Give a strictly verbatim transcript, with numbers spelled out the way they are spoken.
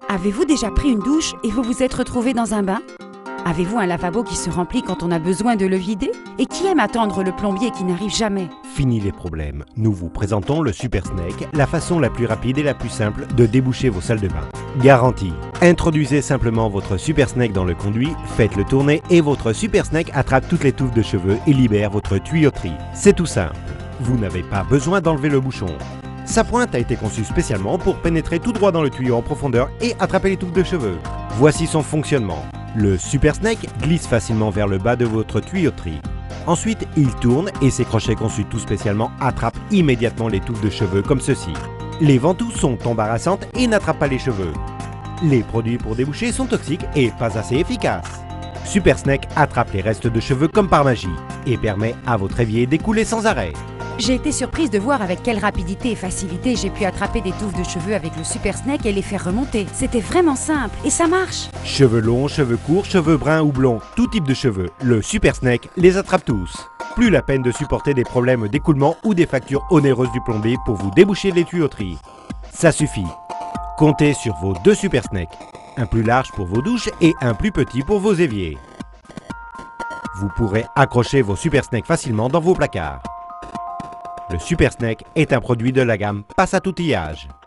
Avez-vous déjà pris une douche et vous vous êtes retrouvé dans un bain? Avez-vous un lavabo qui se remplit quand on a besoin de le vider? Et qui aime attendre le plombier qui n'arrive jamais? Fini les problèmes. Nous vous présentons le Super Snake, la façon la plus rapide et la plus simple de déboucher vos salles de bain. Garantie. Introduisez simplement votre Super Snake dans le conduit, faites-le tourner et votre Super Snake attrape toutes les touffes de cheveux et libère votre tuyauterie. C'est tout simple. Vous n'avez pas besoin d'enlever le bouchon. Sa pointe a été conçue spécialement pour pénétrer tout droit dans le tuyau en profondeur et attraper les touffes de cheveux. Voici son fonctionnement. Le Super Snake glisse facilement vers le bas de votre tuyauterie. Ensuite, il tourne et ses crochets conçus tout spécialement attrapent immédiatement les touffes de cheveux comme ceci. Les ventouses sont embarrassantes et n'attrapent pas les cheveux. Les produits pour déboucher sont toxiques et pas assez efficaces. Super Snake attrape les restes de cheveux comme par magie et permet à votre évier d'écouler sans arrêt. J'ai été surprise de voir avec quelle rapidité et facilité j'ai pu attraper des touffes de cheveux avec le Super Snake et les faire remonter. C'était vraiment simple et ça marche. Cheveux longs, cheveux courts, cheveux bruns ou blonds, tout type de cheveux, le Super Snake les attrape tous. Plus la peine de supporter des problèmes d'écoulement ou des factures onéreuses du plombier pour vous déboucher les tuyauteries. Ça suffit. Comptez sur vos deux Super Snake, un plus large pour vos douches et un plus petit pour vos éviers. Vous pourrez accrocher vos Super Snake facilement dans vos placards. Le Super Snake est un produit de la gamme Passat Outillage.